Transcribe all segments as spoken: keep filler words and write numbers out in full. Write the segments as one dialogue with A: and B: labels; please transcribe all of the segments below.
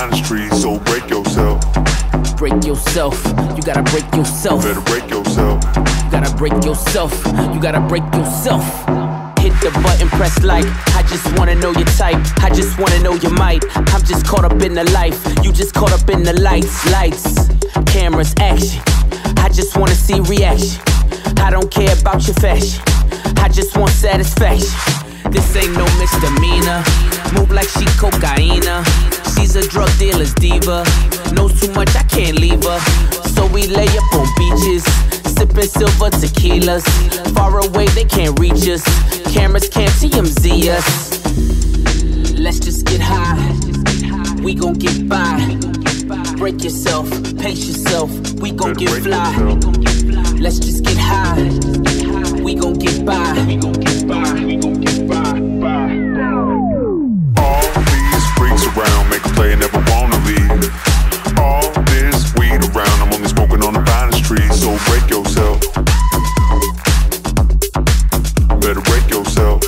A: behind the streets, so break yourself.
B: Break yourself, you gotta break yourself.
A: Better break yourself.
B: You gotta break yourself, you gotta break yourself. Hit the button, press like. I just wanna know your type, I just wanna know your might. I'm just caught up in the life, you just caught up in the lights. Lights, cameras, action. I just wanna see reaction. I don't care about your fashion, I just want satisfaction. This ain't no misdemeanor. Move like she cocaina. She's a drug dealer's diva. Knows too much, I can't leave her. So we lay up on beaches, sipping silver tequilas. Far away, they can't reach us. Cameras can't T M Z us. Let's just get high, we gon' get by. Break yourself, pace yourself, we gon' get fly. Let's just get high, we gon' get by. We gon' get by, we gon' get by, by.
A: All these freaks around make a play and never wanna leave. All this weed around, I'm only smoking on the finest trees, so break yourself. Better break yourself.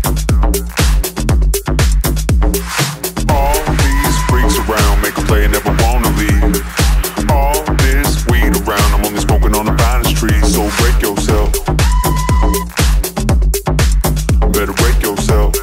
A: All these freaks around make a play and never wanna leave. All this weed around, I'm only smoking on the finest trees, so break yourself. Better break yourself.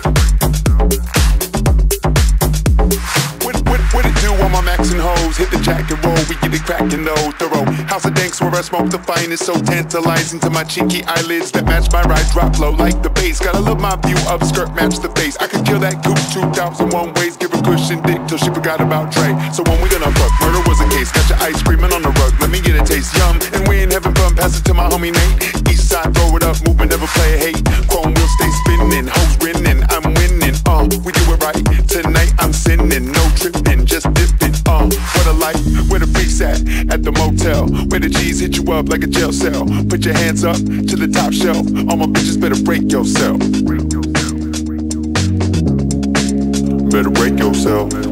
A: What, what, what it do on my maxin' hoes? Hit the jack and roll, we get it crackin' though, thorough. House of danks where I smoke the finest, so tantalizing to my cheeky eyelids that match my ride, drop low like the bass. Gotta love my view of skirt, match the face. I could kill that goose two thousand one ways, give her cushion dick till she forgot about Dre. So when we gonna fuck, murder was a case. Got your ice screaming on the rug, let me get a taste, yum. And we ain't having fun, pass it to my homie Nate. East side, throw it up, movement, never play hate. Chrome will stay spinning, hoes grinning, I'm winning. Uh, we do it right, tonight I'm sinning. No tripping, just dipping, uh. What a life, where the freaks at? At the motel, where the G's hit you up like a jail cell. Put your hands up to the top shelf. All my bitches better break yourself. Better break yourself.